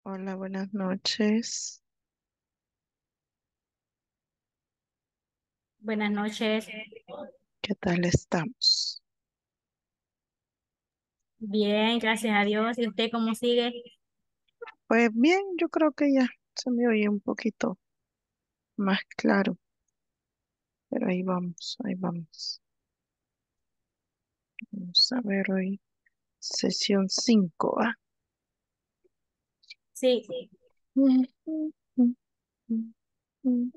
Hola, buenas noches. Buenas noches. ¿Qué tal estamos? Bien, gracias a Dios. ¿Y usted cómo sigue? Pues bien, yo creo que ya se me oye un poquito más claro, pero ahí vamos, ahí vamos. Vamos a ver hoy sesión 5. ¿Ah? Sí, Mm, mm, mm, mm, mm.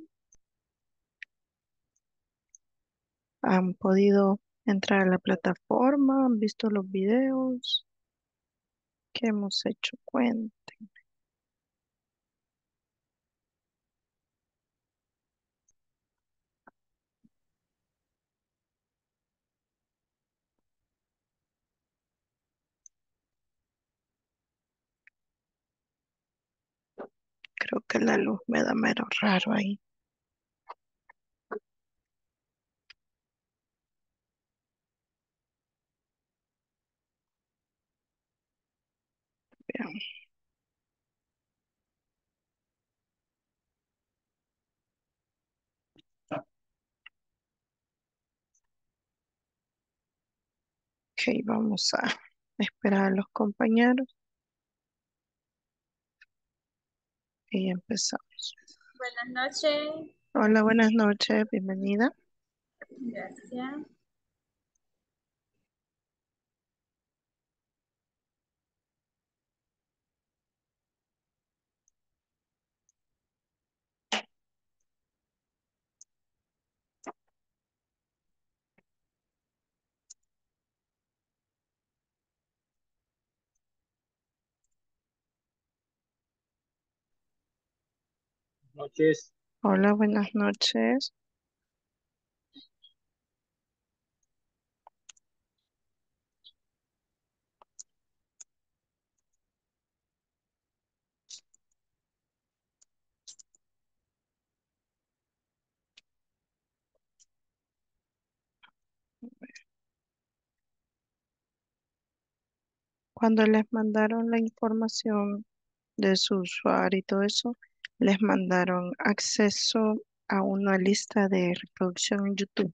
¿Han podido entrar a la plataforma? ¿Han visto los videos? ¿Qué hemos hecho? Cuente. Creo que la luz me da mero raro ahí. Veamos. Ok, vamos a esperar a los compañeros y empezamos. buenas noches. Hola, buenas noches, bienvenida. Gracias. Noches. Hola, buenas noches. Cuando les mandaron la información de su usuario y todo eso, les mandaron acceso a una lista de reproducción en YouTube.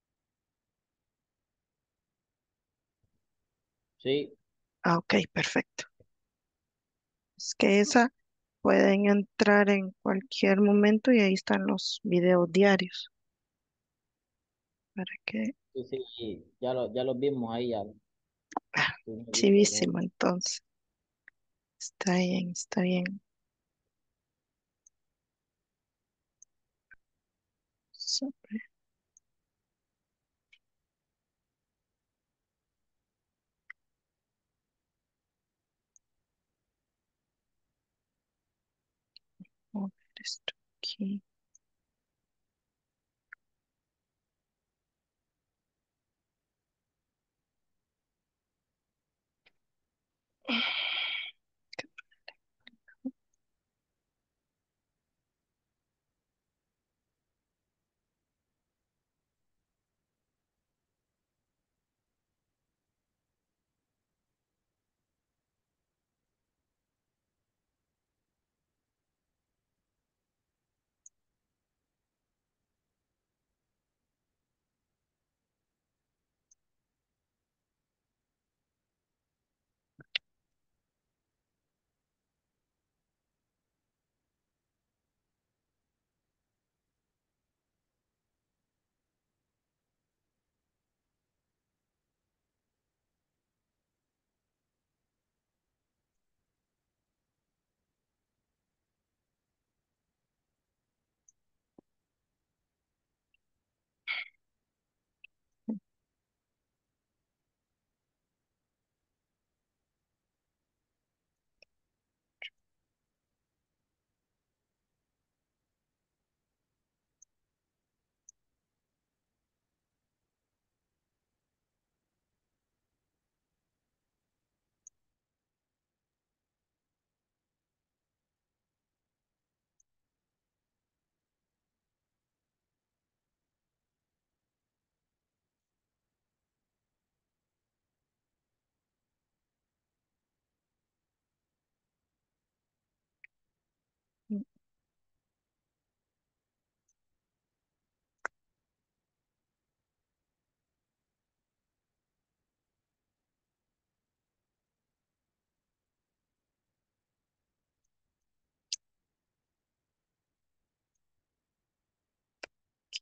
Sí, Ah, ok, perfecto. Es que esa pueden entrar en cualquier momento y ahí están los videos diarios para que, sí, sí, ya los vimos ahí, ya ah, estuvimos viendo eso. chivísimo, entonces. Está bien, está bien. Sobre, mover esto aquí.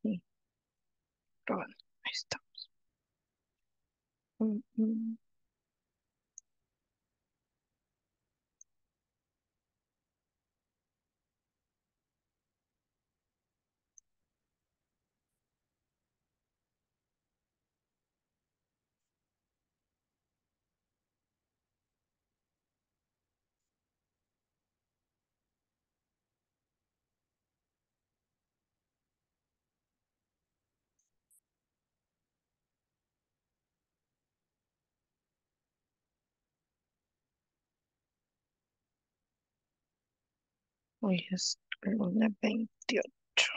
Y probando. Ahí está. Mm, mm. Hoy es lunes 28.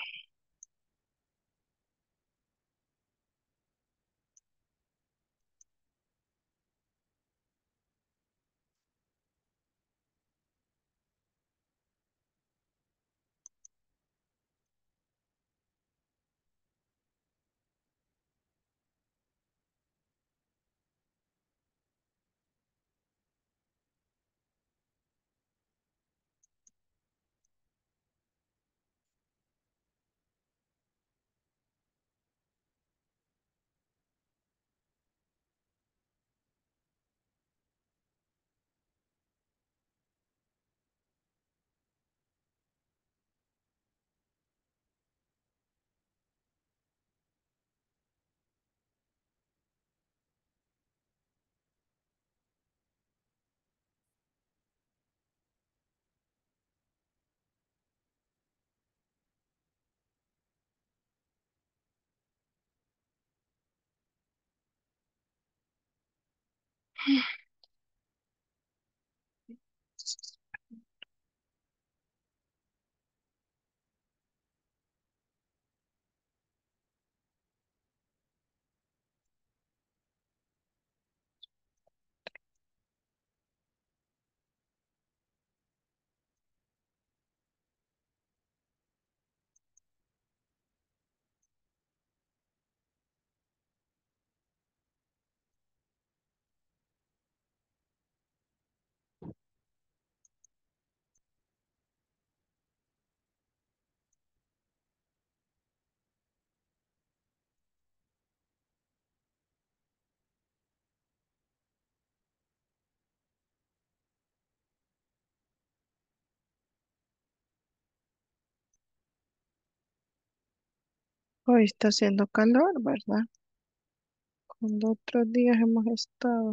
Hoy está haciendo calor, ¿verdad? Cuando otros días hemos estado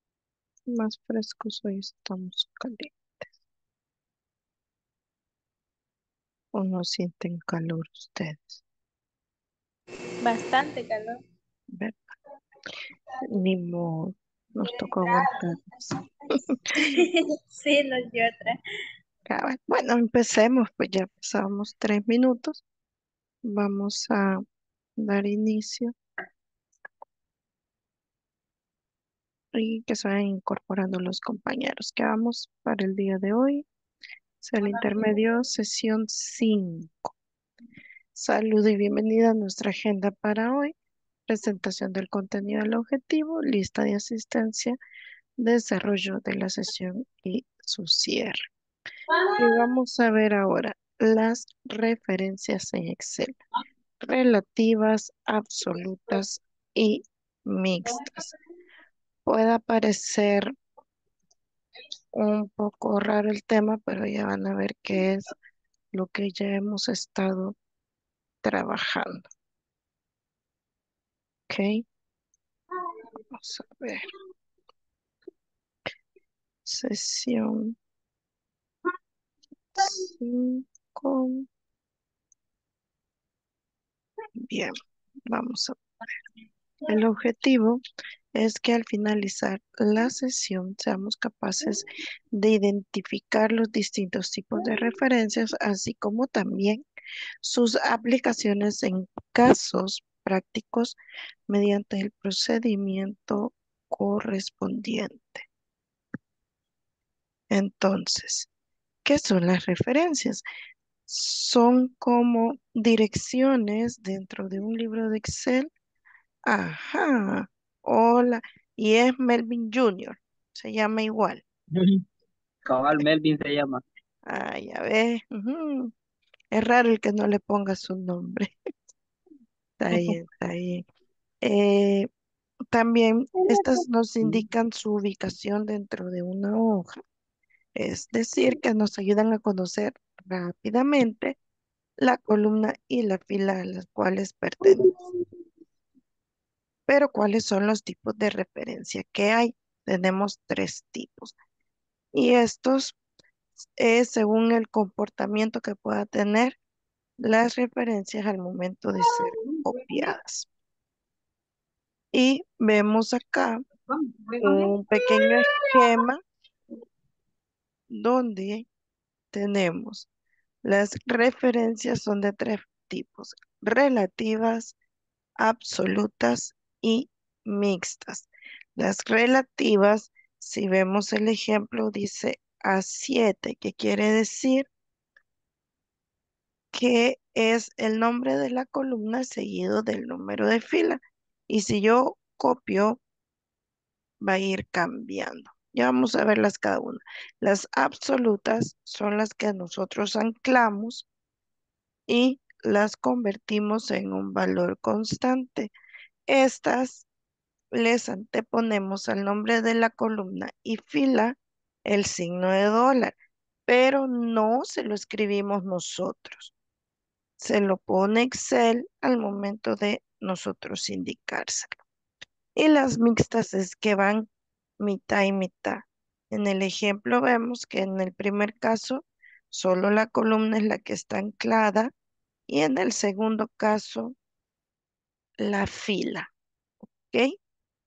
más frescos, hoy estamos calientes. ¿O no sienten calor ustedes? Bastante calor. ¿Ver? Ni modo, nos Tiene tocó entrada. aguantarnos. Sí, no hay otra. Bueno, empecemos, pues ya pasábamos 3 minutos. Vamos a dar inicio y que se vayan incorporando los compañeros. Que vamos para el día de hoy. Es el intermedio, sesión 5. Salud y bienvenida a nuestra agenda para hoy. Presentación del contenido del objetivo, lista de asistencia, desarrollo de la sesión y su cierre. Y vamos a ver ahora las referencias en Excel, relativas, absolutas y mixtas. Puede parecer un poco raro el tema, pero ya van a ver qué es lo que ya hemos estado trabajando. ¿Ok? Vamos a ver. Sesión 5. Bien, vamos a. El objetivo es que al finalizar la sesión seamos capaces de identificar los distintos tipos de referencias, así como también sus aplicaciones en casos prácticos mediante el procedimiento correspondiente. Entonces, ¿qué son las referencias? Son como direcciones dentro de un libro de Excel. Ajá, hola, y es Melvin Junior, se llama igual. Cabal Melvin se llama. Ah, ya ves, ujú. Es raro el que no le ponga su nombre. Está bien, está bien. Eh, También estas nos indican su ubicación dentro de una hoja, es decir, que nos ayudan a conocer rápidamente la columna y la fila a las cuales pertenece. Pero ¿cuáles son los tipos de referencia que hay? Tenemos tres tipos y estos es según el comportamiento que pueda tener las referencias al momento de ser copiadas. Y vemos acá un pequeño esquema donde tenemos las referencias son de tres tipos: relativas, absolutas y mixtas. Las relativas, si vemos el ejemplo, dice A7, que quiere decir que es el nombre de la columna seguido del número de fila. Y si yo copio, va a ir cambiando. Ya vamos a verlas cada una. Las absolutas son las que nosotros anclamos y las convertimos en un valor constante. Estas les anteponemos al nombre de la columna y fila el signo de dólar, pero no se lo escribimos nosotros. Se lo pone Excel al momento de nosotros indicárselo. Y las mixtas es que van mitad y mitad. En el ejemplo vemos que en el primer caso solo la columna es la que está anclada y en el segundo caso la fila. ¿Ok?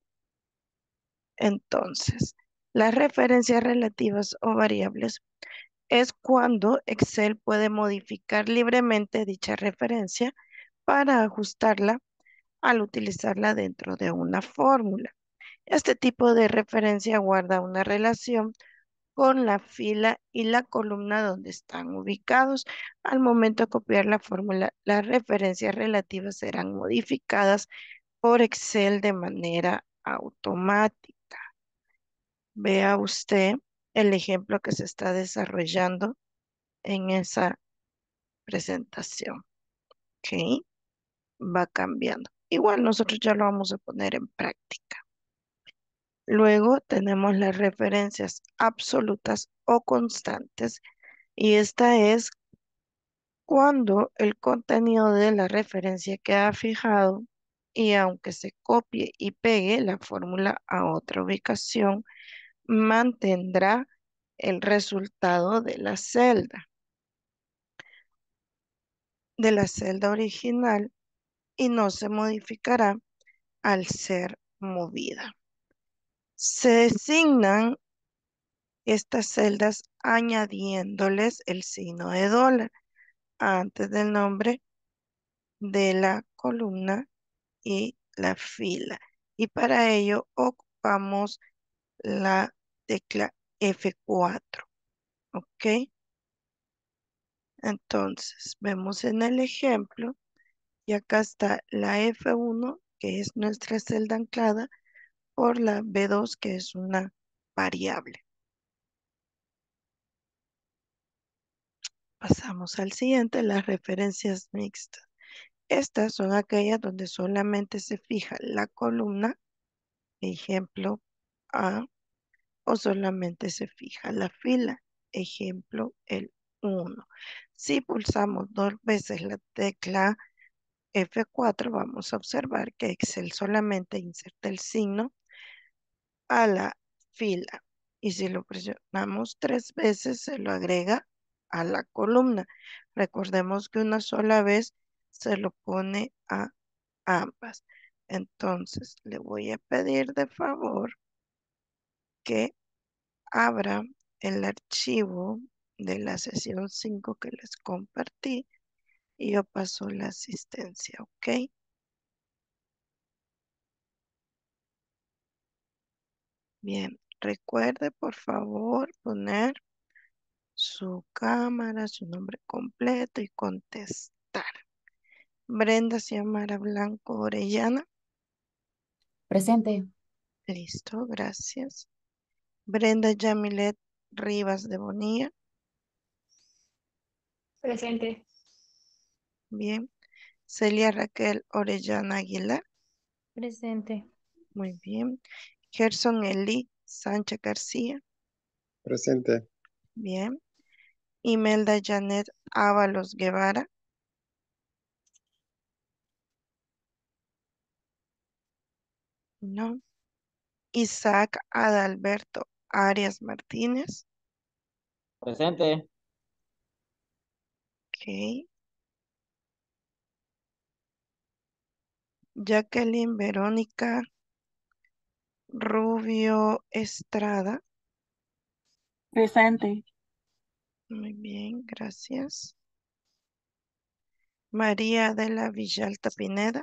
Entonces, las referencias relativas o variables es cuando Excel puede modificar libremente dicha referencia para ajustarla al utilizarla dentro de una fórmula. Este tipo de referencia guarda una relación con la fila y la columna donde están ubicados. Al momento de copiar la fórmula, las referencias relativas serán modificadas por Excel de manera automática. Vea usted el ejemplo que se está desarrollando en esa presentación. ¿Ok? Va cambiando. Igual nosotros ya lo vamos a poner en práctica. Luego tenemos las referencias absolutas o constantes y esta es cuando el contenido de la referencia queda fijado y aunque se copie y pegue la fórmula a otra ubicación, mantendrá el resultado de la celda original y no se modificará al ser movida. Se designan estas celdas añadiéndoles el signo de dólar antes del nombre de la columna y la fila. Y para ello ocupamos la tecla F4. ¿Ok? Entonces, vemos en el ejemplo y acá está la F1, que es nuestra celda anclada, por la B2, que es una variable. Pasamos al siguiente, las referencias mixtas. Estas son aquellas donde solamente se fija la columna, ejemplo A, o solamente se fija la fila, ejemplo el 1. Si pulsamos dos veces la tecla F4, vamos a observar que Excel solamente inserta el signo a la fila. Y si lo presionamos tres veces, se lo agrega a la columna. Recordemos que una sola vez se lo pone a ambas. Entonces, le voy a pedir de favor que abra el archivo de la sesión 5 que les compartí y yo paso la asistencia, ¿ok? Bien, recuerde por favor poner su cámara, su nombre completo y contestar. Brenda Xiomara Blanco Orellana. Presente. Listo, gracias. Brenda Yamilet Rivas de Bonilla. Presente. Bien. Celia Raquel Orellana Aguilar. Presente. Muy bien. Gerson Eli Sánchez García. Presente. Bien. Imelda Janet Ábalos Guevara. No. Isaac Adalberto Arias Martínez. Presente. Ok. Jacqueline Verónica Rubio Estrada. Presente. Muy bien, gracias. María de la Villalta Pineda.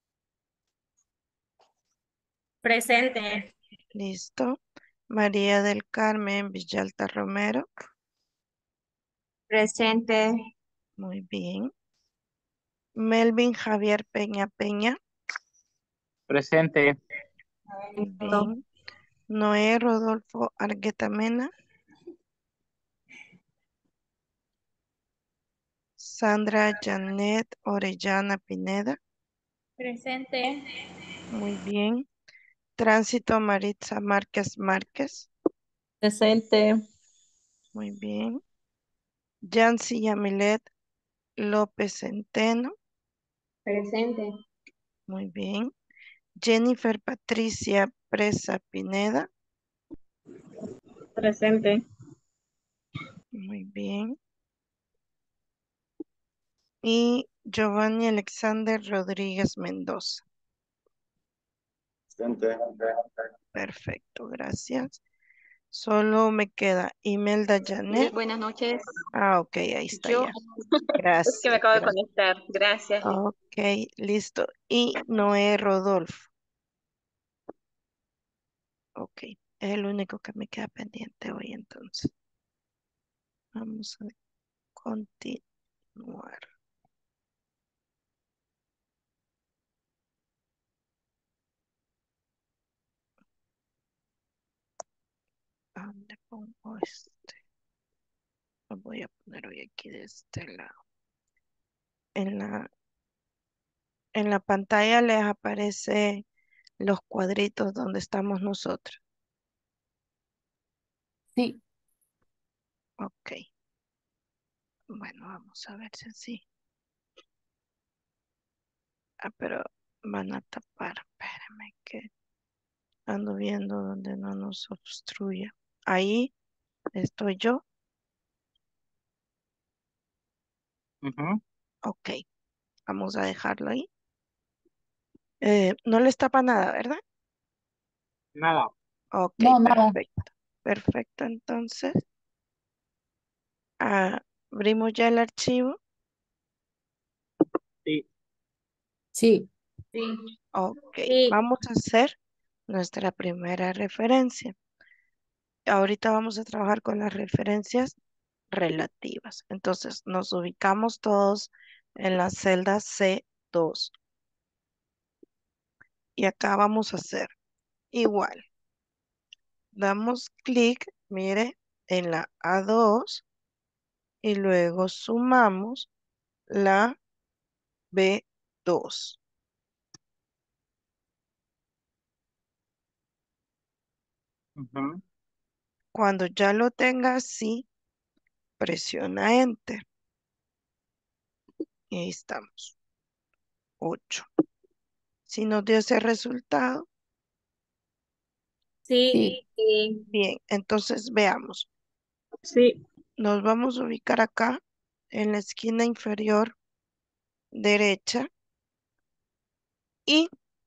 Presente. Listo. María del Carmen Villalta Romero. Presente. Muy bien. Melvin Javier Peña Peña. Presente. Muy bien. Noé Rodolfo Argueta Mena. Sandra Janet Orellana Pineda. Presente. Muy bien. Tránsito Maritza Márquez Márquez. Presente. Muy bien. Yancy Yamilet López Centeno. Presente. Muy bien. Jennifer Patricia Presa Pineda. Presente. Muy bien. Y Giovanni Alexander Rodríguez Mendoza. Presente. Perfecto, gracias. Solo me queda Imelda Janet. Buenas noches. Ah, ok, ahí está Yo ya. es que me Gracias, acabo de gracias. conectar. Gracias. Ok, listo. Y Noé Rodolfo. Ok, es el único que me queda pendiente hoy entonces. Vamos a continuar. ¿A dónde pongo este? Lo voy a poner hoy aquí de este lado. En la pantalla les aparece los cuadritos donde estamos nosotros. Sí, Ok. Bueno, vamos a ver si así. Ah, pero van a tapar. Espérenme que ando viendo donde no nos obstruya. Ahí estoy yo. Ujú. Ok. Vamos a dejarlo ahí. No les tapa nada, ¿verdad? Nada. Ok, no, nada. perfecto. Perfecto, entonces. Abrimos ya el archivo. Sí. Sí, Sí. Ok, Sí. vamos a hacer nuestra primera referencia. Ahorita vamos a trabajar con las referencias relativas. Entonces, nos ubicamos todos en la celda C2. Y acá vamos a hacer igual. Damos clic, mire, en la A2 y luego sumamos la B2. Ujú. Cuando ya lo tenga así, presiona Enter. Y ahí estamos. 8. Si nos dio ese resultado, Sí. sí, Sí. bien, entonces veamos. Sí. Nos vamos a ubicar acá en la esquina inferior derecha y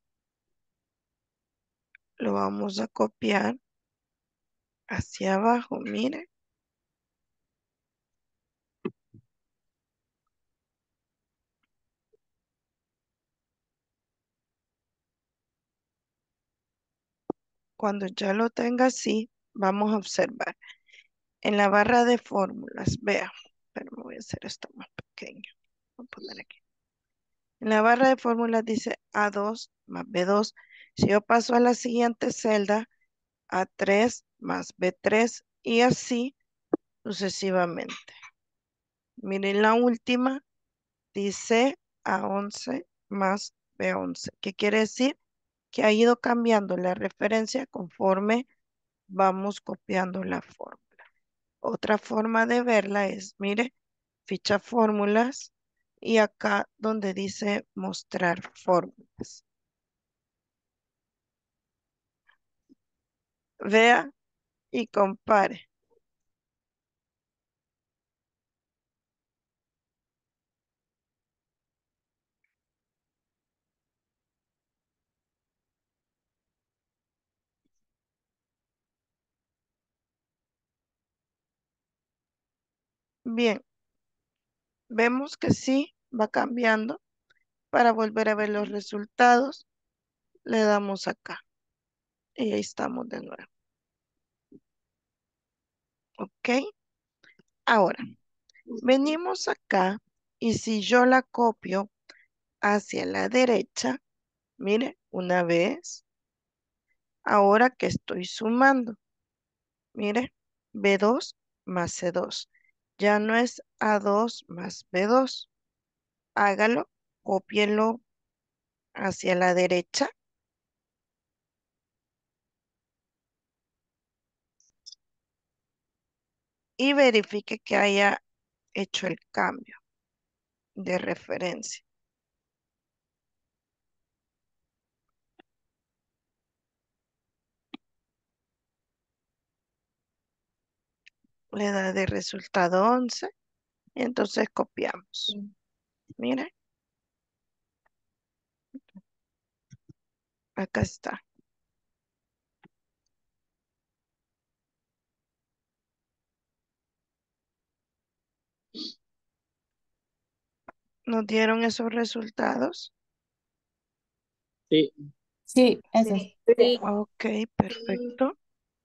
lo vamos a copiar hacia abajo. Mire, cuando ya lo tenga así, vamos a observar. En la barra de fórmulas, vea, pero me voy a hacer esto más pequeño. Voy a poner aquí. En la barra de fórmulas dice A2 más B2. Si yo paso a la siguiente celda, A3 más B3 y así sucesivamente. Miren la última, dice A11 más B11. ¿Qué quiere decir? Que ha ido cambiando la referencia conforme vamos copiando la fórmula. Otra forma de verla es, mire, ficha fórmulas y acá donde dice mostrar fórmulas. Vea y compare. Bien, vemos que sí va cambiando. Para volver a ver los resultados, le damos acá. Y ahí estamos de nuevo. ¿Ok? Ahora, venimos acá y si yo la copio hacia la derecha, mire, una vez, ahora que estoy sumando, mire, B2 más C2. Ya no es A2 más B2. Hágalo, cópielo hacia la derecha y verifique que haya hecho el cambio de referencia. Le da de resultado 11. Entonces copiamos. Mire, acá está. Nos dieron esos resultados. Sí. Sí, esas. Sí. Ok, perfecto.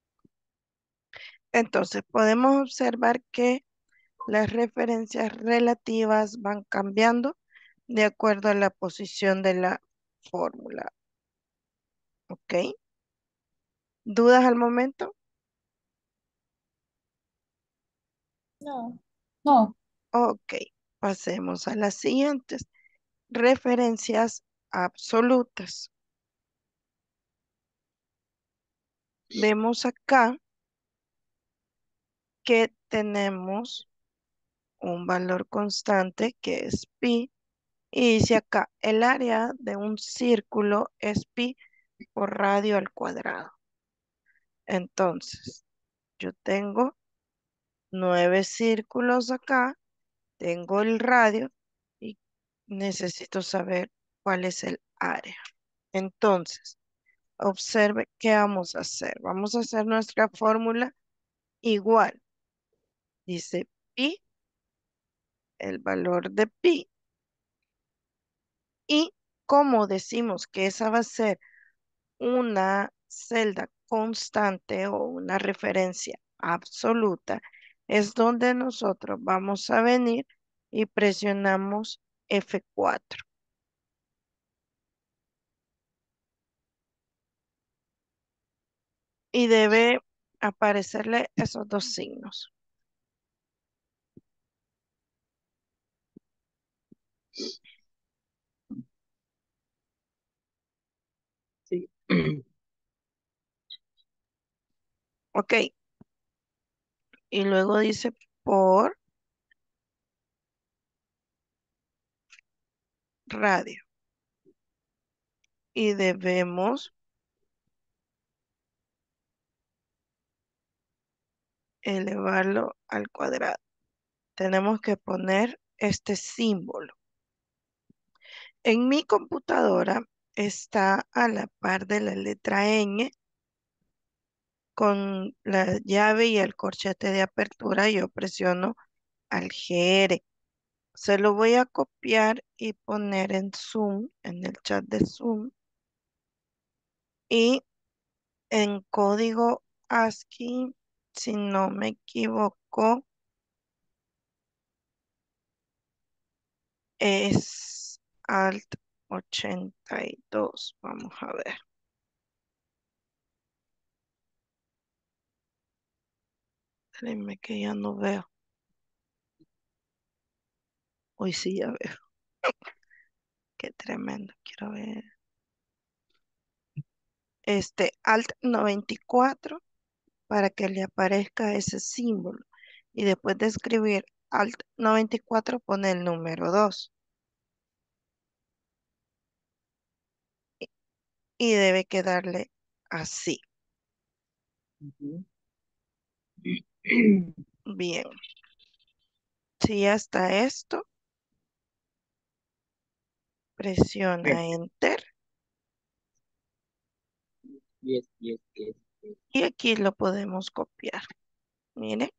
Entonces podemos observar que las referencias relativas van cambiando de acuerdo a la posición de la fórmula. ¿Ok? ¿Dudas al momento? No. No, Ok, pasemos a las siguientes. Referencias absolutas. Vemos acá que tenemos un valor constante que es pi. Y dice acá, el área de un círculo es pi por radio al cuadrado. Entonces, yo tengo 9 círculos acá, tengo el radio y necesito saber cuál es el área. Entonces, observe qué vamos a hacer. Vamos a hacer nuestra fórmula igual. Dice pi, el valor de pi. Y como decimos que esa va a ser una celda constante o una referencia absoluta, es donde nosotros vamos a venir y presionamos F4. Y debe aparecerle esos dos signos. Sí. Ok. Y luego dice por radio. Y debemos elevarlo al cuadrado. Tenemos que poner este símbolo. En mi computadora está a la par de la letra N con la llave y el corchete de apertura. Yo presiono al GR. Se lo voy a copiar y poner en Zoom, en el chat de Zoom. Y en código ASCII, si no me equivoco, es Alt 82. Vamos a ver. Espérenme que ya no veo. Hoy sí ya veo. qué tremendo. Quiero ver. Alt 94 para que le aparezca ese símbolo. Y después de escribir Alt 94 pone el número 2. Y debe quedarle así. Ujú. Bien. Si ya está esto, Bien. presiona Enter. Yes, yes, yes. Y aquí lo podemos copiar. Mire,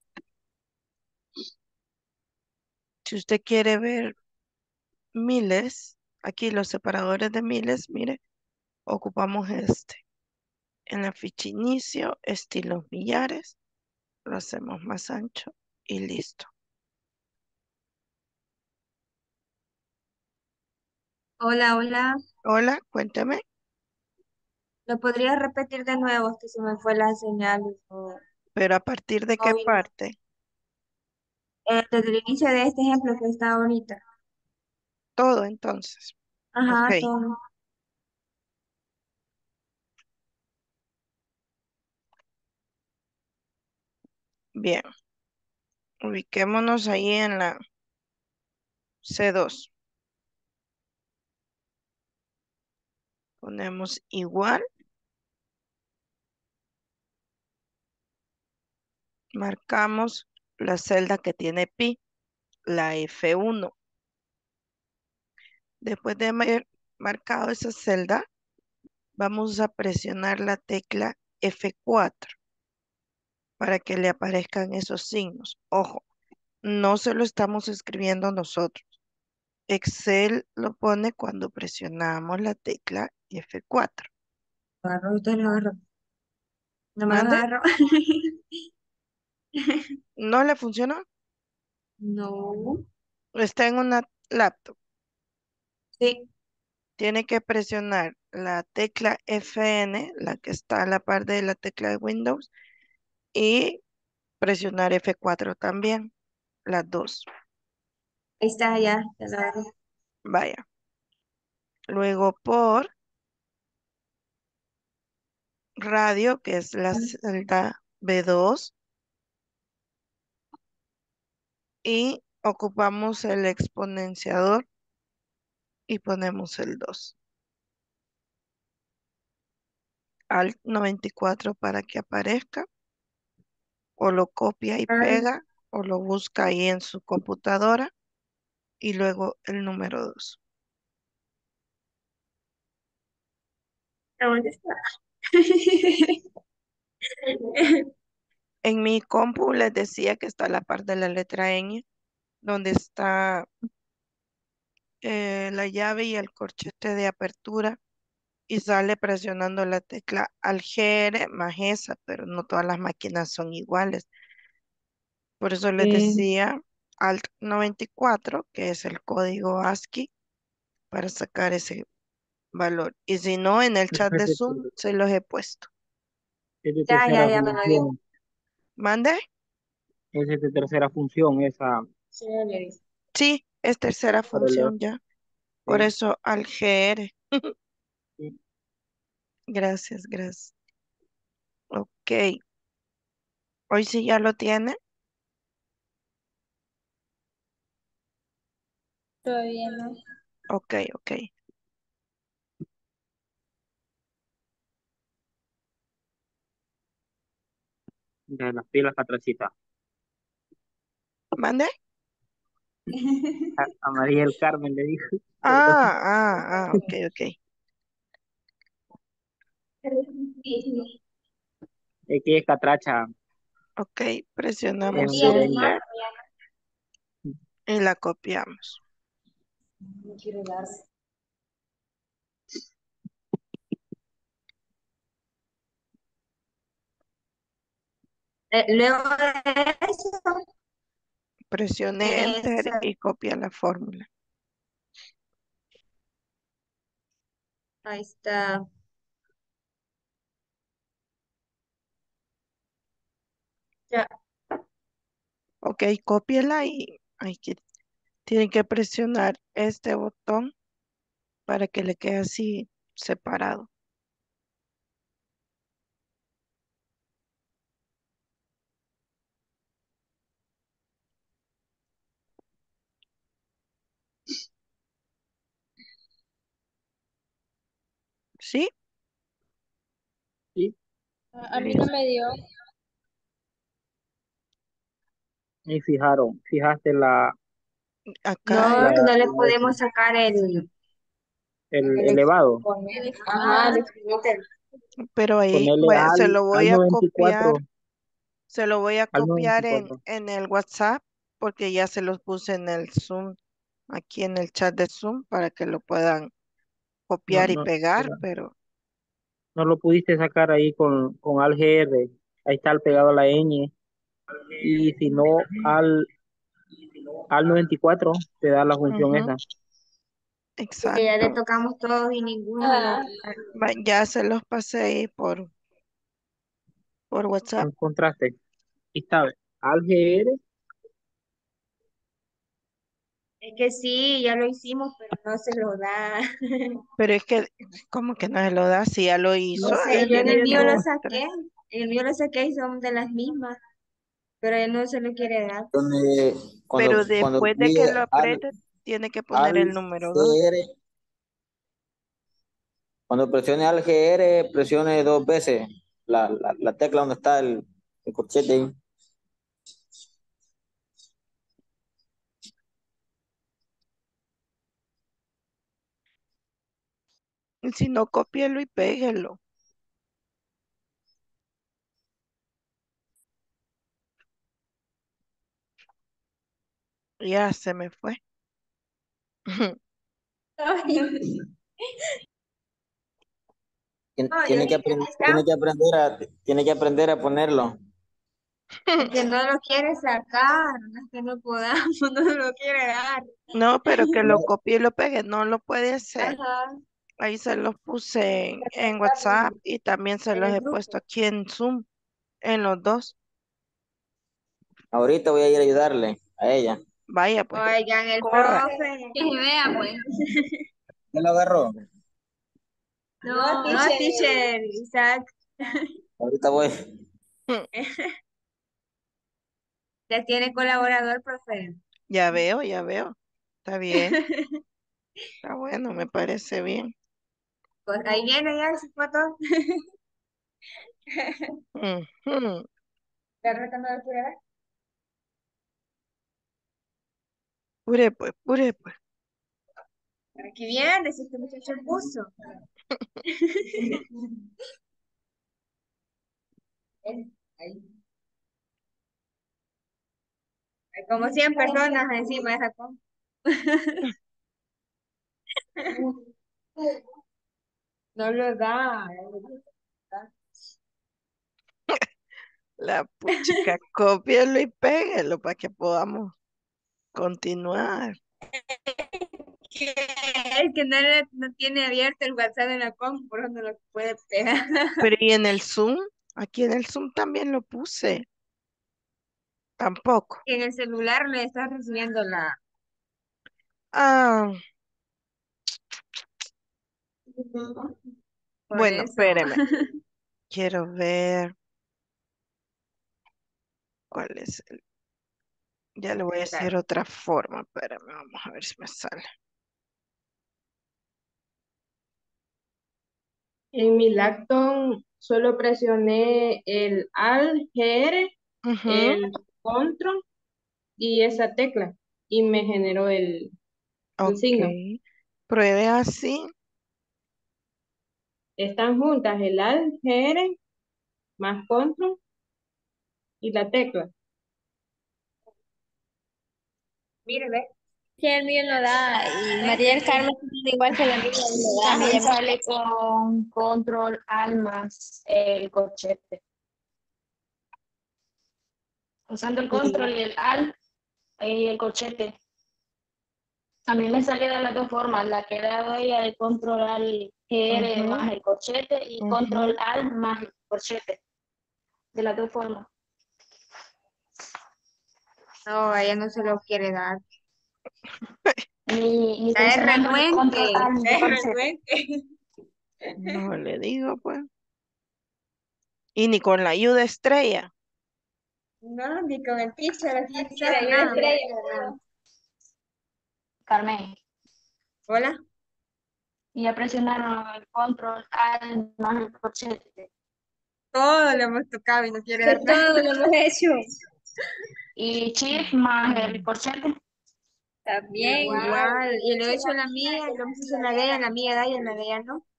si usted quiere ver miles, aquí los separadores de miles, mire, ocupamos este. En la ficha inicio, estilos millares, lo hacemos más ancho y listo. Hola, hola. Hola, cuénteme, ¿Lo podría repetir de nuevo? Es que se me fue la señal. pero ¿a partir de qué No vino. parte? Desde el inicio de este ejemplo que está ahorita. Todo entonces. Ok, Ajá, todo. bien. Ubiquémonos ahí en la C2. Ponemos igual, marcamos la celda que tiene pi, la F1. Después de haber marcado esa celda, vamos a presionar la tecla F4 para que le aparezcan esos signos. Ojo, no se lo estamos escribiendo nosotros. Excel lo pone cuando presionamos la tecla F4. Agarró, usted lo agarró. No me lo ¿Mande? agarró. ¿No le funcionó? No. Está en una laptop. Sí, Tiene que presionar la tecla Fn, la que está a la par de la tecla de Windows, y presionar F4 también, las dos. ahí está, ya lo agarré. Vaya. Luego por radio, que es la celda B2, y ocupamos el exponenciador y ponemos el 2. Alt 94 para que aparezca, o lo copia y Ay, pega, o lo busca ahí en su computadora, y luego el número 2. ¿dónde está? En mi compu les decía que está la parte de la letra N, donde está la llave y el corchete de apertura, y sale presionando la tecla Algere más esa, pero no todas las máquinas son iguales. Por eso les Eh, decía Alt 94, que es el código ASCII, para sacar ese valor. Y si no, en el chat de Ese Zoom se los he puesto. es de ya, tercera ya me lo dio. función. ¿Mande? Esa es de tercera función, esa Sí, me lo dio. Sí, es tercera para leer. función ya. Por Sí, eso Algere. sí. Gracias, gracias. Ok. Hoy sí ya lo tiene. Todavía no. Ok, ok. De las pilas atrásita. ¿Mande? A María del Carmen le dijo, perdón. Ok, ok. Es que es catracha, Ok, es presionamos hondureña. Enter y la copiamos. No quiero darse. Luego de eso, Presione es, Enter y copia la fórmula. ahí está. Ya, Ok, cópiela y hay que, tiene que presionar este botón para que le quede así separado. ¿Sí? Sí. A mí no me dio. Y fijaste Acá, No, que no le la podemos sacar el el elevado. ajá, el exponente. pero ahí, Ponerle bueno, se lo voy al a copiar. 94, Se lo voy a al copiar 94. en el WhatsApp porque ya se los puse en el Zoom, aquí en el chat de Zoom para que lo puedan No, copiar y no, pegar, pero pero no lo pudiste sacar ahí con al GR. Ahí está el pegado a la ñ. Y si no, al 94 te da la función ujú, esa. Porque ya le exacto. tocamos todos y ninguno me lo... Ya se los pasé ahí por WhatsApp. En contraste. Ahí está. Al GR, Es que sí, ya lo hicimos, pero no se lo da. Pero es que, como que no se lo da? Si ya lo No hizo, ahí sé, yo en tiene el que mío lo demostrar. saqué. En el mío lo saqué y son de las mismas, pero él no se lo quiere dar. Donde Pero cuando después de que pide lo apriete, tiene que poner al el número 2. GR, cuando presione al GR, presione 2 veces la tecla donde está el corchete ahí. Si no, cópielo y péguelo. Ya se me fue. No, yo Tiene que, dije, tiene que aprender a ponerlo. es que no lo quiere sacar, no es que no podamos, no lo quiere dar. No, pero que lo copie y lo pegue, no lo puede hacer. Ajá, Ahí se los puse en WhatsApp y también se en los el he puesto grupo. aquí en Zoom, en los dos. Ahorita voy a ir a ayudarle a ella. Vaya pues, Oigan, el corra. profe. Que se vea, pues. ¿Ya lo agarró? No, teacher, Isaac, Ahorita voy. ya tiene colaborador, profe. Ya veo, ya veo. Está bien, está bueno, me parece bien. Pues ahí viene ya su foto. Ujú. ¿La reta no lo quiere ver? Pure pues. Aquí viene, si este muchacho puso. Ahí. Hay como 100 personas encima de esa compu. No lo da. La puchica, cópielo y péguelo para que podamos continuar. Es que no tiene abierto el WhatsApp en la compu, por eso no lo puede pegar. Pero y en el Zoom, aquí en el Zoom también lo puse. Tampoco. En el celular le está recibiendo Ah, por bueno, eso. espéreme. Quiero ver cuál es el. Ya le voy a decir otra forma. Espérame, vamos a ver si me sale. En mi Lacton solo presioné el Alt, GR, Ujú, el Control y esa tecla y me generó el ok. signo. Pruebe así. Están juntas el Alt, GR más Control y la tecla. Mire, ve. Que el mío no da. Y María del Carmen igual que la mía no da. También sale con control al más el corchete. Usando el control y el al y el corchete. A mí me sale de las dos formas, la que he dado ella de control al GR Ujú, más el corchete y control ujú. al más el corchete. De las dos formas. No, ella no se lo quiere dar. Ni Ya es presionando el control renuente. al Es corchete. renuente. No le digo, pues. Y ni con la ayuda estrella. No, ni con el teacher así, Mira, yo nada. estrella. Carmen. Hola. Y ya presionaron el control al más el corchete. Todo le hemos tocado y no quiere dar nada. Todo lo hemos hecho. Y shift más el corchete. También. Igual. Y lo he hecho en la mía, y lo hemos hecho en la mía da y en la de ella no.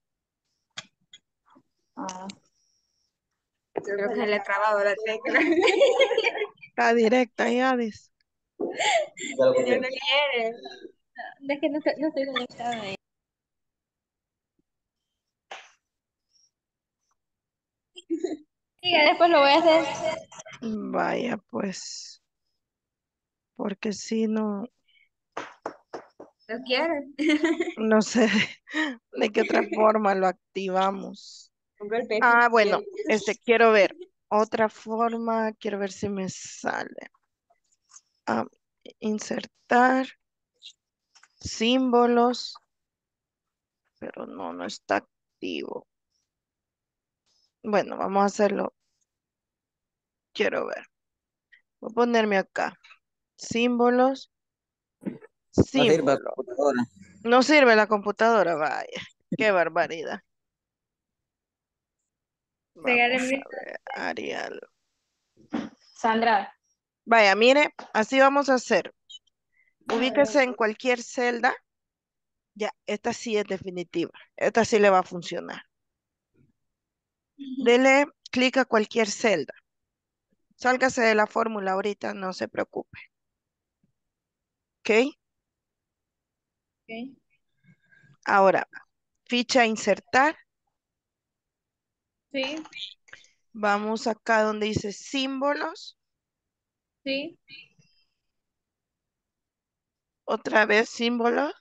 Ah, Creo que le he trabado la tecla. Está directa, ya dice. Ya no quiere. Es que no estoy conectada ahí. Siga, después lo voy a hacer. Vaya, pues. Porque si no, ¿Lo quiere? no sé de qué otra forma lo activamos. Un golpe de Ah, bueno, piel. quiero ver. Otra forma, quiero ver si me sale. Ah, insertar símbolos, pero no está activo. Bueno, vamos a hacerlo. Quiero ver. Voy a ponerme acá. Símbolos, No sirve la símbolo. computadora. No sirve la computadora, vaya. Qué barbaridad. Vamos Regáleme. a ver, Arial. Sandra, Vaya, mire, así vamos a hacer. Ubíquese en cualquier celda. Ya, esta sí es definitiva. Esta sí le va a funcionar. Dele clic a cualquier celda. Sálgase de la fórmula ahorita, no se preocupe. ¿Ok? Ok. Ahora, ficha insertar. Sí, Vamos acá donde dice símbolos. sí, Otra vez símbolos.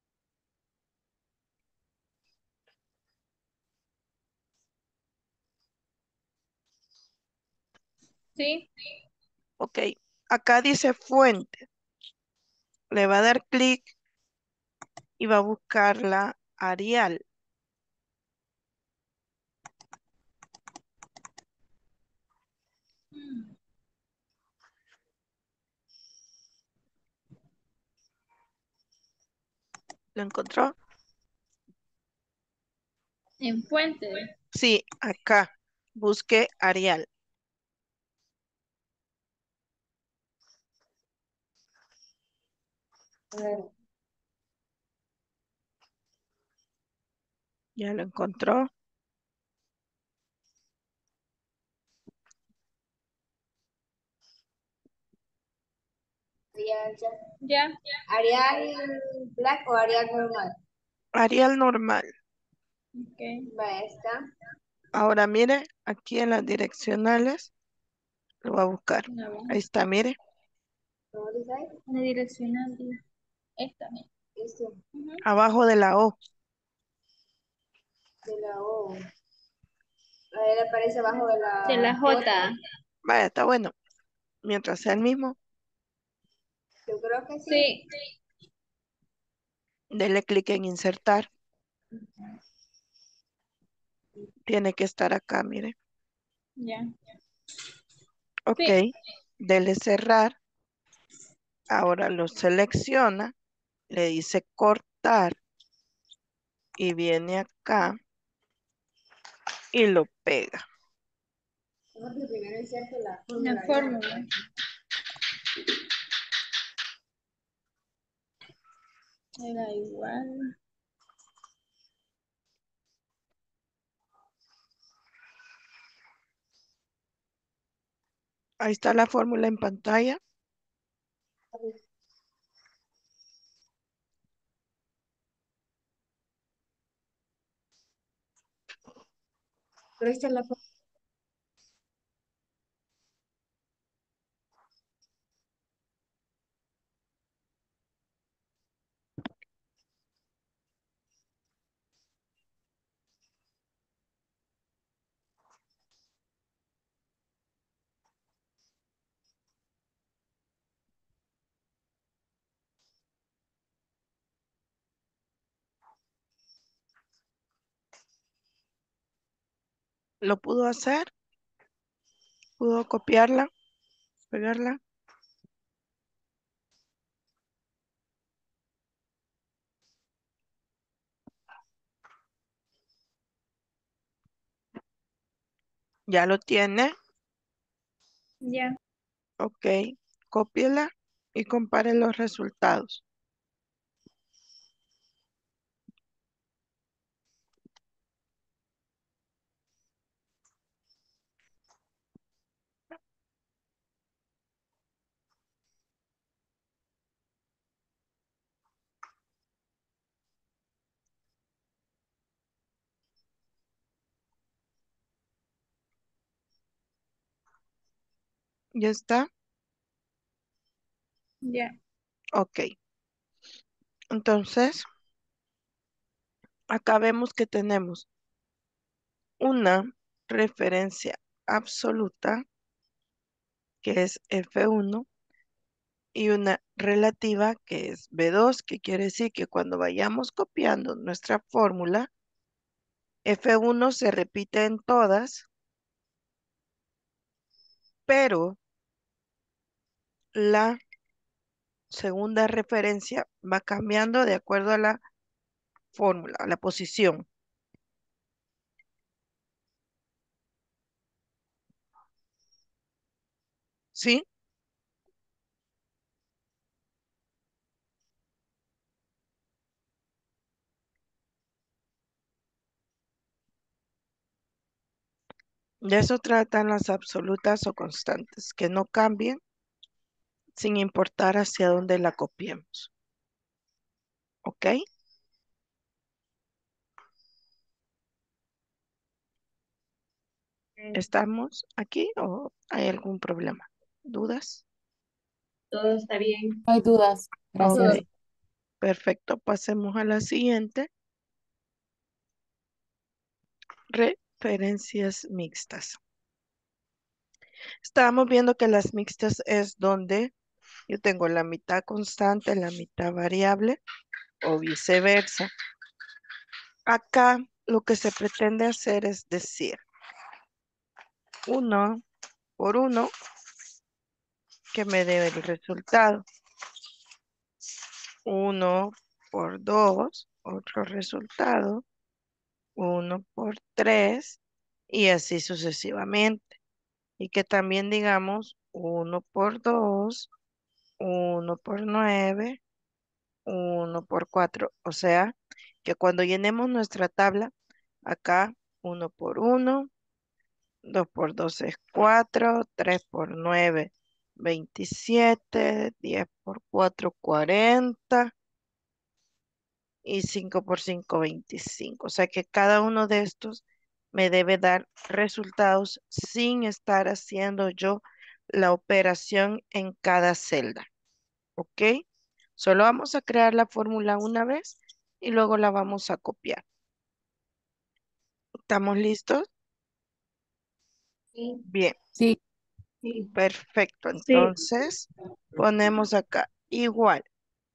sí. Ok. Acá dice fuente. Le va a dar clic y va a buscar la Arial. ¿Lo encontró? En fuente. Sí, acá. Busque Arial. ¿Ya lo encontró? Ya. Arial Black o Arial normal. Arial normal. Ok. Va esta. Ahora mire, aquí en las direccionales lo va a buscar. No, Ahí está, mire. ¿Cómo dice ahí? una direccional. Esta. Esto, Ujú. Abajo de la O. de la O. Ahí le aparece abajo de De la la J. Vaya, está bueno. Mientras sea el mismo, Yo creo que sí. Sí. dele clic en insertar. Tiene que estar acá, mire. Ya. Ok. Sí. Dele cerrar. Ahora lo selecciona. Le dice cortar. Y viene acá y lo pega. Vamos que primero inserte la La fórmula. fórmula. Era igual. Ahí está la fórmula en pantalla. Pero esta es la fórmula. ¿Lo pudo hacer? ¿Pudo copiarla? ¿Pegarla? ¿Ya lo tiene? Ya, Ok. Cópiela y compare los resultados. ¿Ya está? ya, Ok. Entonces, acá vemos que tenemos una referencia absoluta, que es F1, y una relativa, que es B2, que quiere decir que cuando vayamos copiando nuestra fórmula, F1 se repite en todas, pero la segunda referencia va cambiando de acuerdo a la fórmula, a la posición. ¿Sí? De eso tratan las absolutas o constantes, que no cambien sin importar hacia dónde la copiemos. ¿Ok? ¿Estamos aquí o hay algún problema? ¿Dudas? Todo está bien. No hay dudas. Ok, Gracias. perfecto. Pasemos a la siguiente. Referencias mixtas. Estábamos viendo que las mixtas es donde yo tengo la mitad constante, la mitad variable o viceversa. Acá lo que se pretende hacer es decir 1 por 1 que me dé el resultado. 1 por 2, otro resultado. 1 por 3 y así sucesivamente. Y que también digamos 1 por 2, 1 por 9, 1 por 4. O sea, que cuando llenemos nuestra tabla, acá 1 por 1, 2 por 2 es 4, 3 por 9, 27, 10 por 4, 40 y 5 por 5, 25. O sea que cada uno de estos me debe dar resultados sin estar haciendo yo la operación en cada celda. ¿Ok? Solo vamos a crear la fórmula una vez y luego la vamos a copiar. ¿Estamos listos? Sí, Bien, Sí. sí. perfecto. sí, Entonces, ponemos acá igual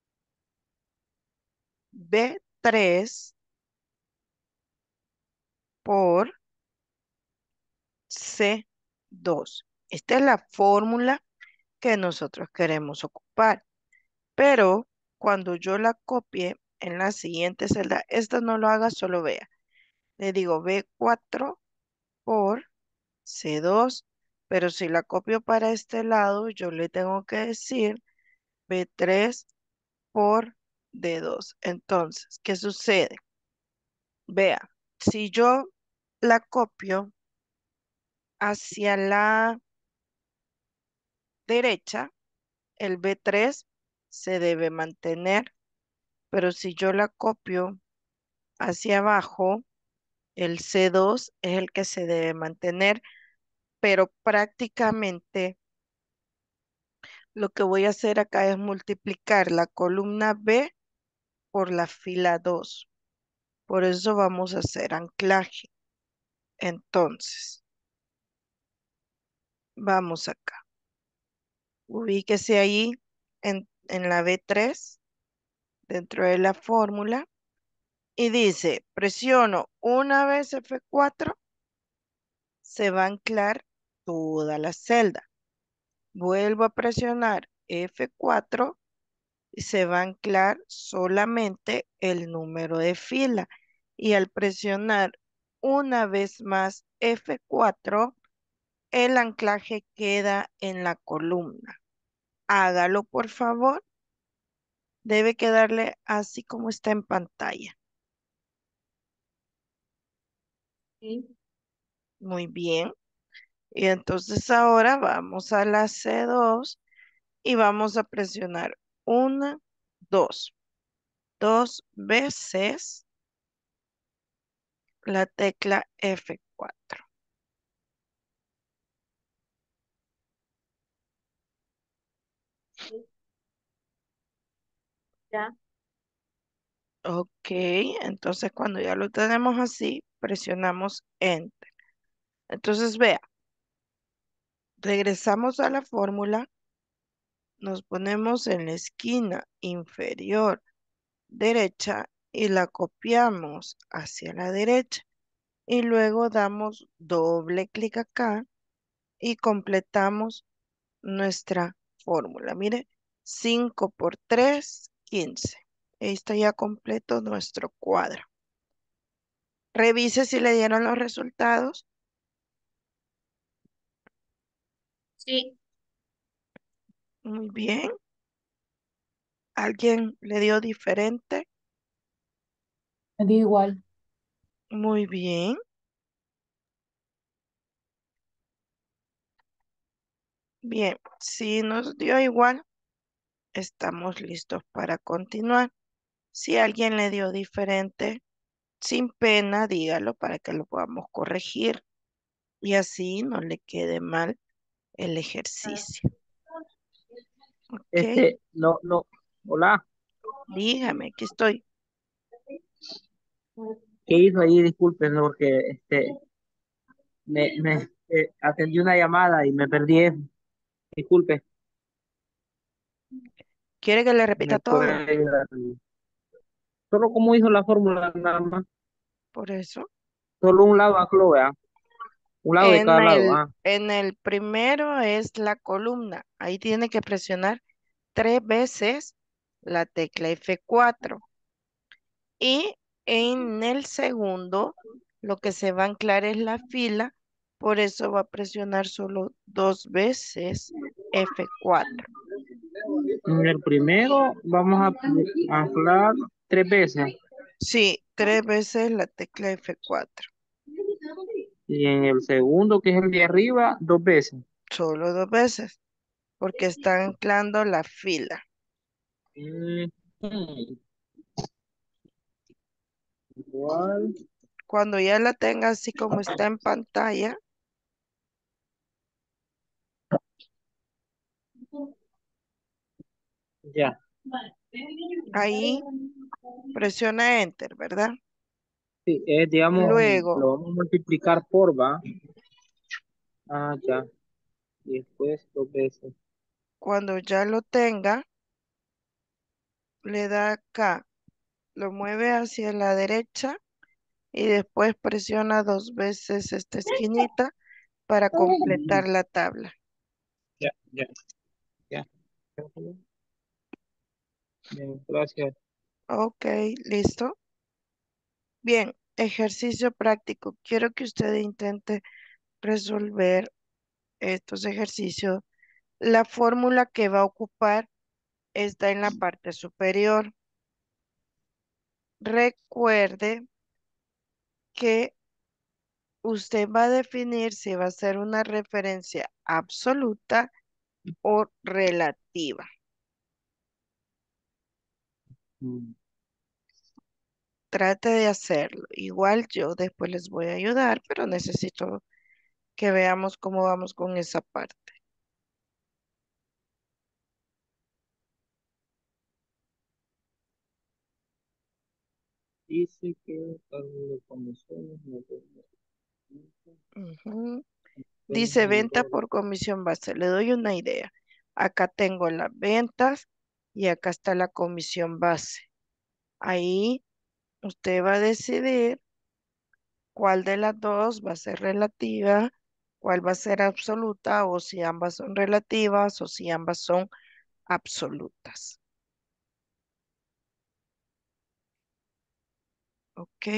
B3 por C2. Esta es la fórmula que nosotros queremos ocupar. Pero cuando yo la copie en la siguiente celda, esto no lo haga, solo vea. Le digo B4 por C2, pero si la copio para este lado, yo le tengo que decir B3 por D2. Entonces, ¿qué sucede? Vea, si yo la copio hacia la derecha, el B3 se debe mantener, pero si yo la copio hacia abajo, el C2 es el que se debe mantener, pero prácticamente lo que voy a hacer acá es multiplicar la columna B por la fila 2. Por eso vamos a hacer anclaje. Entonces, vamos acá. Ubíquese ahí en la B3, dentro de la fórmula, y dice, presiono una vez F4 se va a anclar toda la celda. Vuelvo a presionar F4 y se va a anclar solamente el número de fila. Y al presionar una vez más F4, el anclaje queda en la columna. Hágalo, por favor. Debe quedarle así como está en pantalla. Sí. Muy bien. Y entonces ahora vamos a la C2 y vamos a presionar una, dos, dos veces la tecla F4. Ya. Ok, entonces cuando ya lo tenemos así, presionamos Enter. Entonces vea, regresamos a la fórmula, nos ponemos en la esquina inferior derecha y la copiamos hacia la derecha y luego damos doble clic acá y completamos nuestra fórmula. Mire, 5 por 3, 15. Ahí está ya completo nuestro cuadro. Revise si le dieron los resultados. Sí. Muy bien. ¿Alguien le dio diferente? Me dio igual. Muy bien. Bien, si nos dio igual, estamos listos para continuar. Si alguien le dio diferente, sin pena, dígalo para que lo podamos corregir y así no le quede mal el ejercicio. Ok, No, no. Hola. dígame, aquí estoy. ¿Qué hizo ahí? Disculpen, porque atendí una llamada y me perdí eso. Disculpe, ¿Quiere que le repita me todo? puede ayudar. Solo como hizo la fórmula, nada más. Por eso. Solo un lado, lo vea. Un lado de cada lado. Ah, En el primero es la columna. Ahí tiene que presionar 3 veces la tecla F4. Y en el segundo, lo que se va a anclar es la fila. Por eso va a presionar solo 2 veces F4. en el primero vamos a anclar 3 veces. Sí, 3 veces la tecla F4. Y en el segundo, que es el de arriba, 2 veces. Solo 2 veces, porque está anclando la fila. Mm, Igual. Cuando ya la tenga así como está en pantalla, Ya. ahí presiona Enter, ¿verdad? Sí, digamos, Luego, lo vamos a multiplicar por, va. Ah, ya. Y después 2 veces. cuando ya lo tenga, le da acá, lo mueve hacia la derecha y después presiona 2 veces esta esquinita para completar la tabla. Ya, ya, ya. Bien, gracias. Ok, listo. Bien, ejercicio práctico. Quiero que usted intente resolver estos ejercicios. La fórmula que va a ocupar está en la parte superior. Recuerde que usted va a definir si va a ser una referencia absoluta o relativa. Mm, Trate de hacerlo. Igual yo después les voy a ayudar, pero necesito que veamos cómo vamos con esa parte. Dice que cálculo de comisiones, no Ujú. Dice venta tengo- por comisión base. Le doy una idea. Acá tengo las ventas y acá está la comisión base. Ahí usted va a decidir cuál de las dos va a ser relativa cuál va a ser absoluta o si ambas son relativas o si ambas son absolutas. ¿Ok?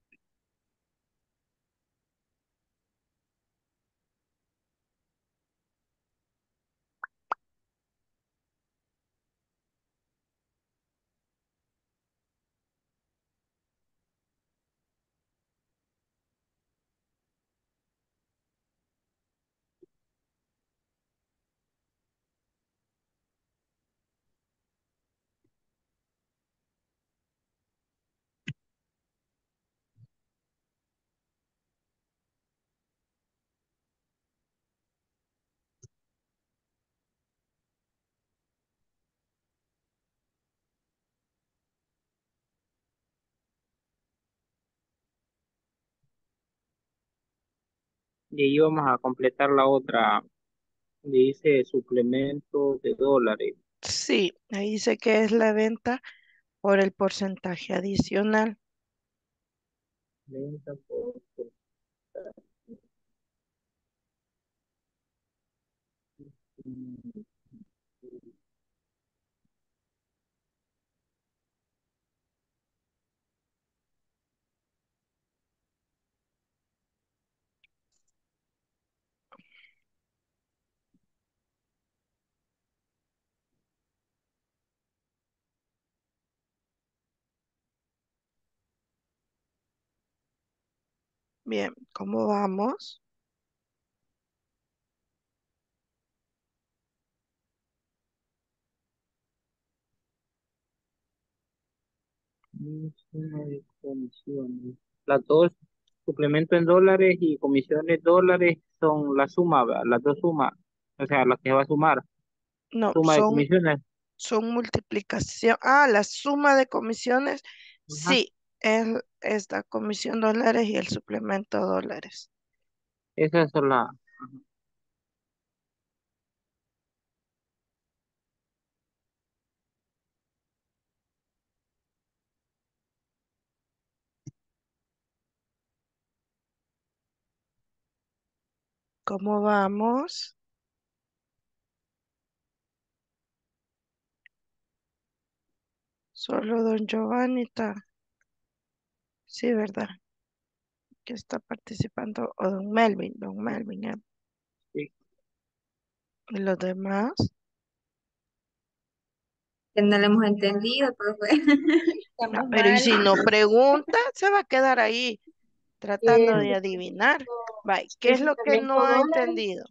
Y ahí vamos a completar la otra. Dice suplemento de dólares. Sí, ahí dice que es la venta por el porcentaje adicional. Venta por- Bien, ¿cómo vamos? Suma de comisiones. Las dos, suplemento en dólares y comisiones dólares son la suma, ¿verdad? Las dos sumas, o sea, las que va a sumar, No, suma de comisiones. son multiplicación. Ah, la suma de comisiones. Ajá. Sí, es la comisión dólares y el suplemento dólares. Esas son las. ¿Cómo vamos? Solo don Giovanni está. Sí, ¿verdad? Que está participando. O don Melvin. Sí. ¿Y los demás? Que no lo hemos entendido, profe. No, Estamos pero y mal. si no pregunta, se va a quedar ahí tratando El de adivinar. Bye. ¿Qué el es lo que suplemento no ha dólares, entendido?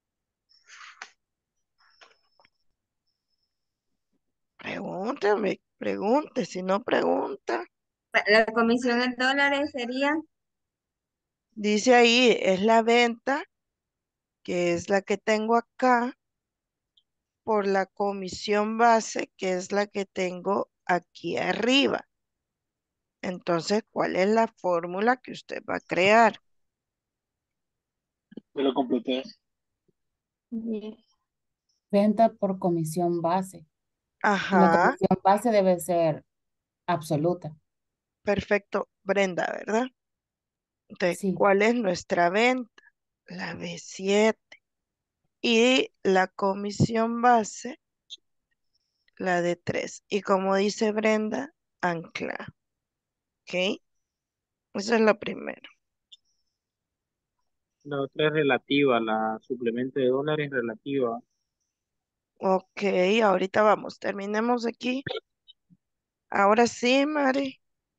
Pregúnteme, pregunte. Si no pregunta, La comisión en dólares sería, dice ahí, es la venta, que es la que tengo acá, por la comisión base, que es la que tengo aquí arriba. Entonces, ¿cuál es la fórmula que usted va a crear? Yo lo completé. Venta por comisión base. Y la Ajá, comisión base debe ser absoluta. perfecto, Brenda, ¿verdad? Entonces, Sí, ¿cuál es nuestra venta? La B7. Y la comisión base, la de 3. Y como dice Brenda, ancla. ¿Ok? Eso es lo primero. La otra es relativa, la suplemento de dólares relativa. Ok, ahorita vamos. Terminemos aquí. Ahora sí, Mari.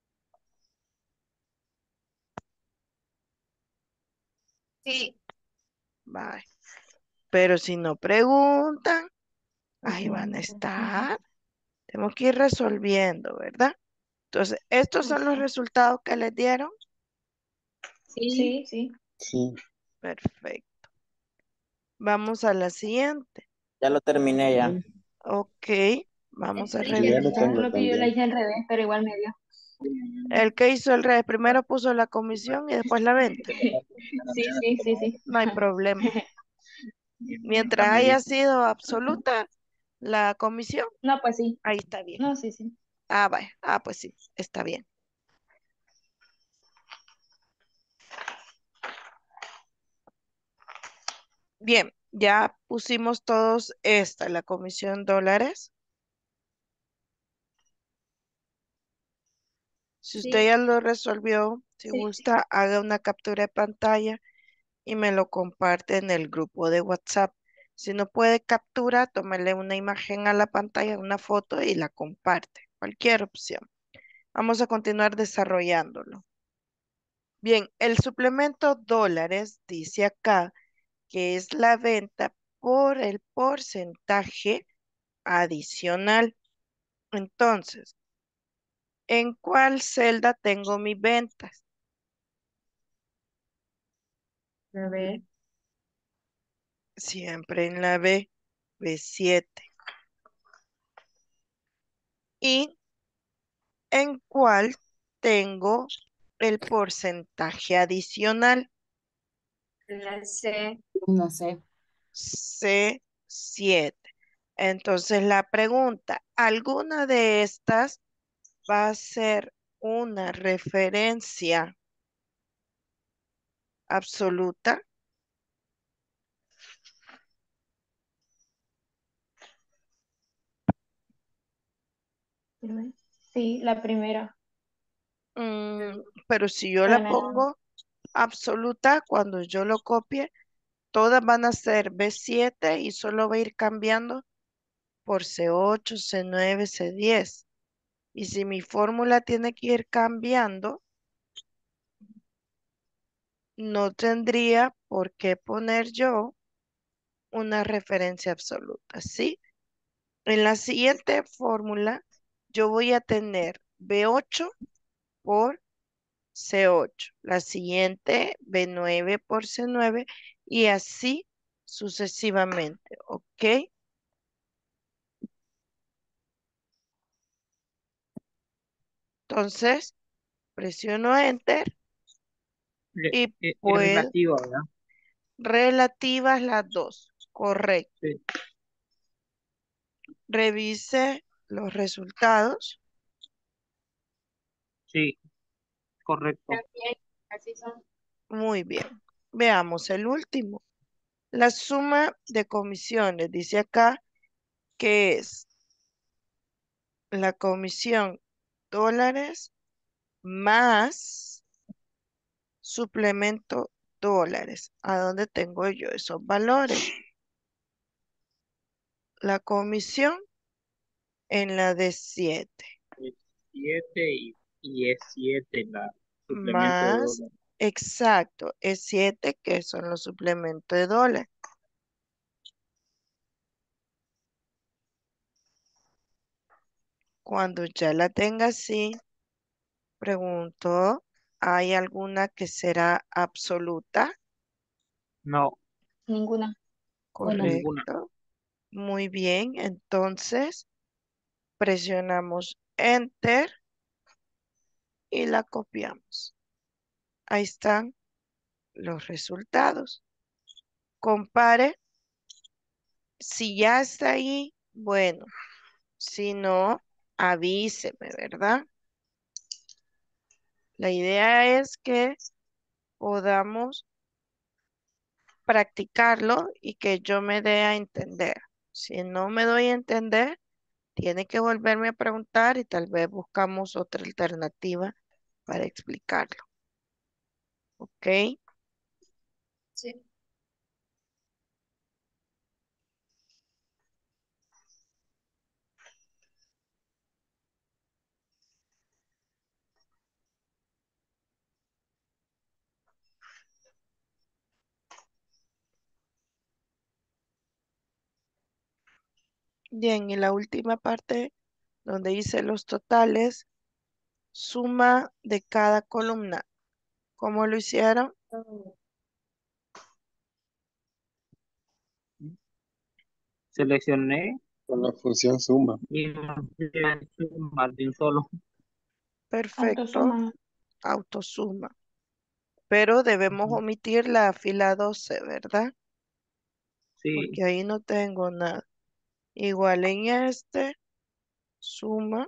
sí, Bye. Pero si no preguntan, ahí van a suplemento. estar. Tenemos que ir resolviendo, ¿verdad? Entonces, estos son los resultados que les dieron. sí. Sí, sí. Sí, Perfecto. Vamos a la siguiente. ya lo terminé ya. Ok, vamos a Sí, ya lo revisar. tengo Solo que yo la también. hice al revés, pero igual me dio. El que hizo el revés, primero puso la comisión y después la venta. Sí, sí, sí, sí. No hay problema. Mientras haya sido absoluta la comisión, No, pues sí. ahí está bien. No, sí, sí. Ah, vaya. Ah, pues sí, está bien. Bien, ya pusimos todos esta, la comisión dólares. Si usted Sí, ya lo resolvió, si sí. gusta, haga una captura de pantalla y me lo comparte en el grupo de WhatsApp. Si no puede captura, tómele una imagen a la pantalla, una foto y la comparte. Cualquier opción. Vamos a continuar desarrollándolo. Bien, el suplemento dólares dice acá que es la venta por el porcentaje adicional. Entonces, ¿en cuál celda tengo mis ventas? A ver, Siempre en la B, B7. ¿Y en cuál tengo el porcentaje adicional? La C. No sé. C7. Entonces la pregunta, ¿alguna de estas va a ser una referencia absoluta? Sí, la primera. Pero si yo la Suena. pongo absoluta, cuando yo lo copie, todas van a ser B7 y solo va a ir cambiando por C8, C9, C10. Y si mi fórmula tiene que ir cambiando, no tendría por qué poner yo una referencia absoluta, ¿sí? En la siguiente fórmula, yo voy a tener B8 por C8, la siguiente B9 por C9 y así sucesivamente, ¿ok? Entonces, presiono Enter y Es puedo, relativo, ¿verdad? relativas las dos, correcto. Sí, Revise los resultados. sí, correcto. También, así son. Muy bien. Veamos el último. La suma de comisiones, dice acá, que es la comisión dólares más suplemento dólares. ¿A dónde tengo yo esos valores? La comisión en la de 7 Es 7 y es 7 la suplemento de más, dólar. exacto, es 7 que son los suplementos de dólares. Cuando ya la tenga así, pregunto, ¿hay alguna que será absoluta? No, Ninguna. Una. ninguna. Correcto. Muy bien, entonces presionamos Enter y la copiamos. Ahí están los resultados. Compare. Si ya está ahí, bueno, si no, avíseme, ¿verdad? La idea es que podamos practicarlo y que yo me dé a entender. Si no me doy a entender, tiene que volverme a preguntar y tal vez buscamos otra alternativa para explicarlo. ¿Ok? Sí. Bien, y la última parte donde dice los totales, suma de cada columna. ¿Cómo lo hicieron? Seleccioné Con la función suma. y mandé suma de un solo. Perfecto, Autosuma. autosuma. Pero debemos Ujú. omitir la fila 12, ¿verdad? Sí, Porque ahí no tengo nada. Igual en este, suma.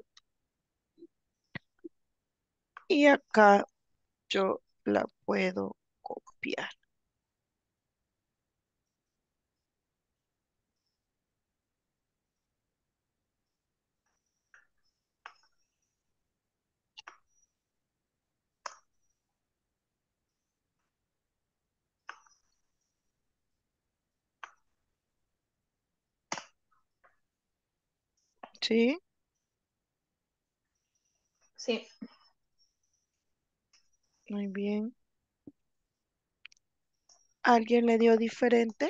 Y acá yo la puedo copiar. ¿Sí? Sí. Muy bien. ¿Alguien le dio diferente?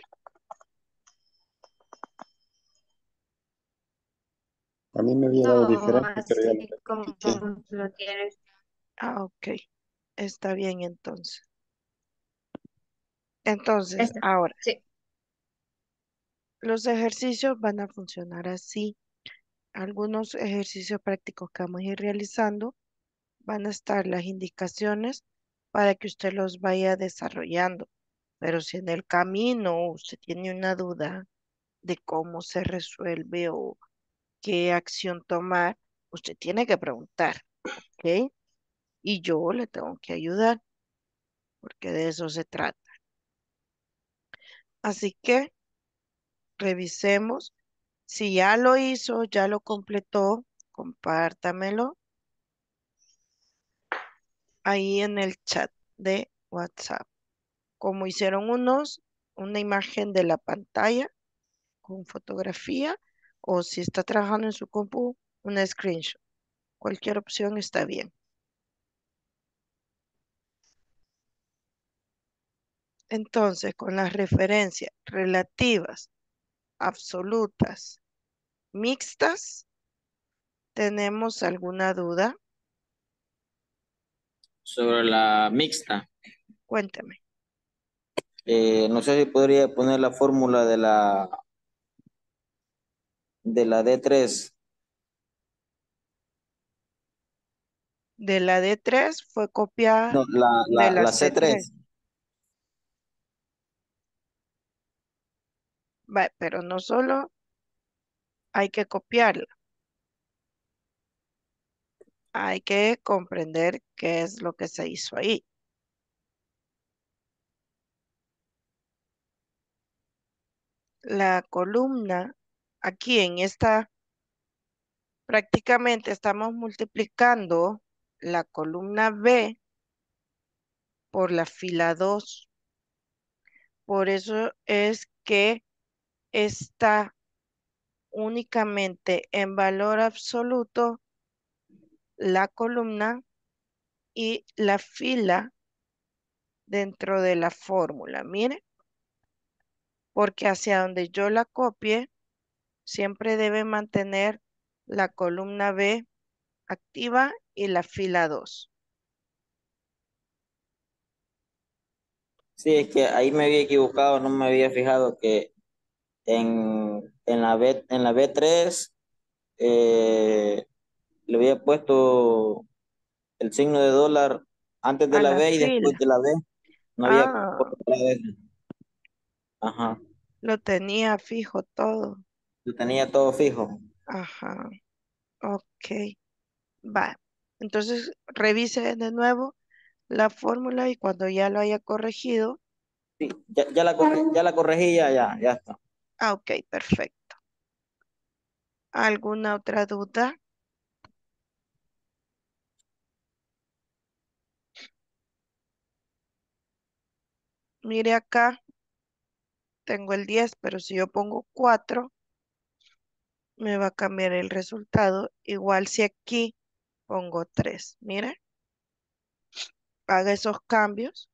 A mí me había dado No, diferente, pero ya lo así como rectifiqué. lo tienes. Ah, ok. Está bien entonces. Entonces, Esta. ahora, Sí. los ejercicios van a funcionar así. Algunos ejercicios prácticos que vamos a ir realizando van a estar las indicaciones para que usted los vaya desarrollando. Pero si en el camino usted tiene una duda de cómo se resuelve o qué acción tomar, usted tiene que preguntar, ¿ok? Y yo le tengo que ayudar, porque de eso se trata. Así que revisemos. Si ya lo hizo, ya lo completó, compártamelo ahí en el chat de WhatsApp. Como hicieron unos, una imagen de la pantalla con fotografía, o si está trabajando en su compu, una screenshot. Cualquier opción está bien. Entonces, con las referencias relativas, absolutas, mixtas, ¿tenemos alguna duda? Sobre la mixta. Cuénteme. No sé si podría poner la fórmula de la D3. De la D3 fue copiada No, la, de la, la la C3. C3. Va, pero no solo hay que copiarla, hay que comprender qué es lo que se hizo ahí. La columna, aquí en esta, prácticamente estamos multiplicando la columna B por la fila 2. Por eso es que está únicamente en valor absoluto la columna y la fila dentro de la fórmula. Mire, porque hacia donde yo la copie, siempre debe mantener la columna B activa y la fila 2. Sí, es que ahí me había equivocado, no me había fijado que en la B3 eh, le había puesto el signo de dólar antes de A la la B y después fila. de la B. No había Ah, colocado eso. Ajá, lo tenía fijo todo. lo tenía todo fijo. Ajá, ok. Va. Entonces, revise de nuevo la fórmula y cuando ya lo haya corregido, Sí, ya la corregí, ya está. ok, perfecto. ¿Alguna otra duda? Mire acá, tengo el 10, pero si yo pongo 4, me va a cambiar el resultado. Igual si aquí pongo 3. Mire, haga esos cambios.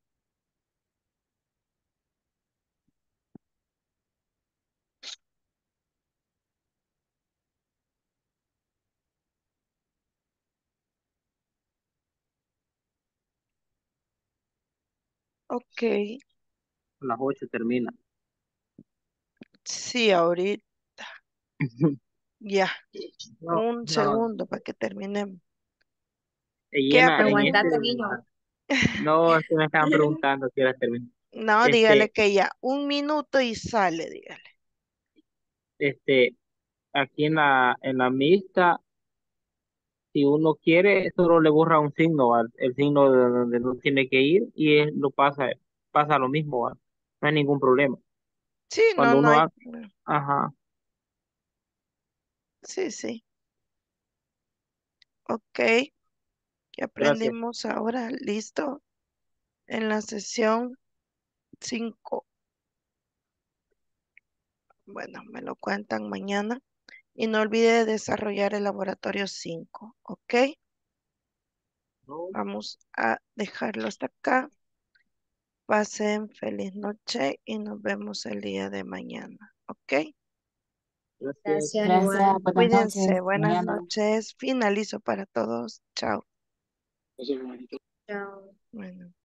Ok, A las 8 termina. sí, ahorita ya. No, Un no, segundo para que terminemos. ¿Qué llena en aprendió? Aguantate, niño. no, es que me estaban preguntando si era terminar. No, dígale Este, que ya. 1 minuto y sale, dígale. este, aquí en la mixta, si uno quiere, solo le borra un signo, ¿va? El signo de donde no tiene que ir y lo pasa lo mismo, ¿va? No hay ningún problema. Sí, no, Cuando no uno hay haga, problema. ajá, Sí, sí. Ok, ¿qué gracias. aprendimos ahora? Listo. En la sesión 5. Bueno, me lo cuentan mañana. Y no olvide desarrollar el laboratorio 5, ¿ok? No, Vamos a dejarlo hasta acá. Pasen feliz noche y nos vemos el día de mañana, ¿ok? gracias. Gracias, Gracias, igual. buenas noches. Cuídense, buenas Mañana. noches. Finalizo para todos. Chao. Chao. Bueno.